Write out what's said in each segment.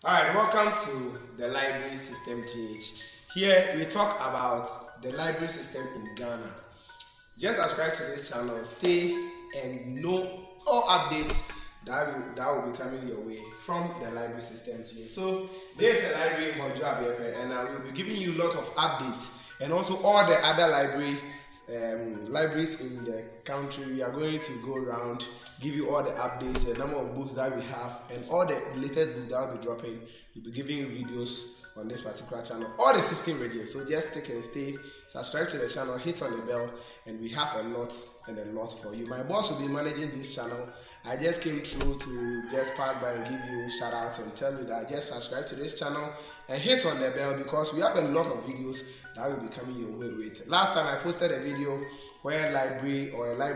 Alright, welcome to the library system GH. Here we talk about the library system in Ghana. Just subscribe to this channel, stay and know all updates that will be coming your way from the library system GH. So this is the library in Hojo Abepe, and I will be giving you a lot of updates and also all the other libraries in the country. We are going to go around, give you all the updates, the number of books that we have, and all the latest books that will be dropping. We'll be giving you videos on this particular channel, all the 16 regions. So just stick and stay, subscribe to the channel, hit on the bell, and we have a lot for you. My boss will be managing this channel. I just came through to just pass by and give you a shout out and tell you that just subscribe to this channel and hit on the bell, because we have a lot of videos that will be coming your way with. Last time I posted a video where a library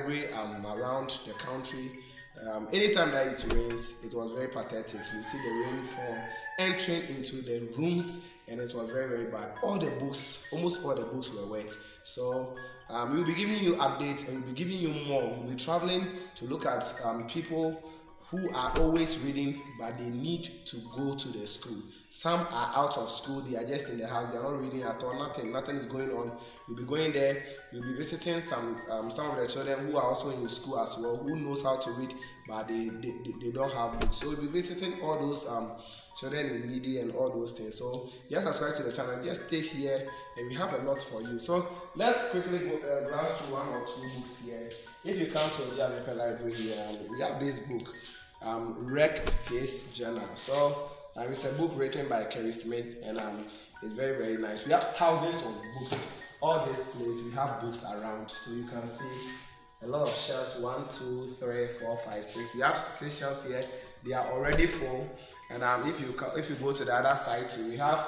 around the country, anytime that it rains, it was very pathetic. You see the rainfall entering into the rooms, and it was very, very bad. Almost all the books were wet. So we'll be giving you updates, and we'll be giving you more. We'll be traveling to look at people who are always reading, but they need to go to the school. Some are out of school, they are just in the house, they are not reading at all, nothing is going on. You'll be going there, you'll be visiting some of the children who are also in school as well, who knows how to read, but they don't have books. So you'll be visiting all those children in needy and all those things. So just subscribe to the channel, just stay here, and we have a lot for you. So let's quickly glance through one or two books here. If you come to the Abepe Library here, we have this book, Wreck His Journal. So it's a book written by Kerry Smith, and it's very, very nice. We have thousands of books. All this place, we have books around, so you can see a lot of shelves. 1, 2, 3, 4, 5, 6. We have 6 shelves here. They are already full. And if you go to the other side too, we have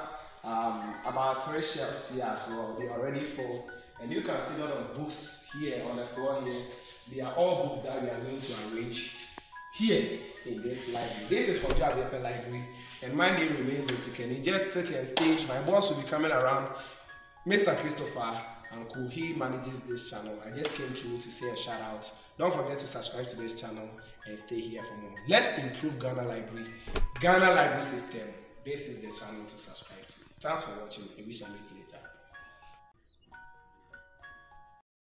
about 3 shelves here as well. They are already full, and you can see a lot of books here on the floor here. They are all books that we are going to arrange here in this library. This is for Hojo Abepe Library, and my name remains Osikeni. Just take a stage. My boss will be coming around, Mr. Christopher Anku. He manages this channel. I just came through to say a shout out. Don't forget to subscribe to this channel and stay here for more. Let's improve Ghana Library system. This is the channel to subscribe to. Thanks for watching, and we shall meet later.